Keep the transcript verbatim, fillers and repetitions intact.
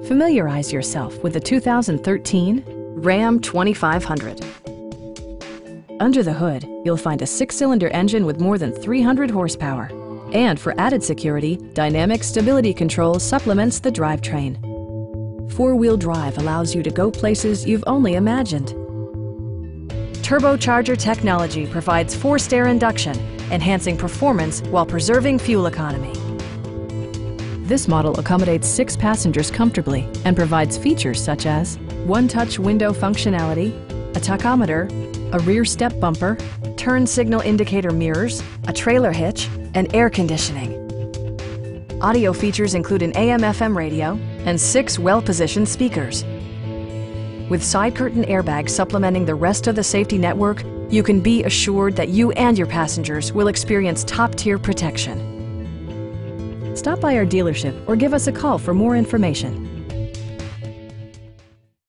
Familiarize yourself with the two thousand thirteen Ram twenty-five hundred. Under the hood, you'll find a six-cylinder engine with more than three hundred horsepower. And for added security, Dynamic Stability Control supplements the drivetrain. Four-wheel drive allows you to go places you've only imagined. Turbocharger technology provides forced air induction, enhancing performance while preserving fuel economy. This model accommodates six passengers comfortably and provides features such as one-touch window functionality, a tachometer, a rear step bumper, turn signal indicator mirrors, a trailer hitch, and air conditioning. Audio features include an A M F M radio and six well-positioned speakers. With side curtain airbags supplementing the rest of the safety network, you can be assured that you and your passengers will experience top-tier protection. Stop by our dealership or give us a call for more information.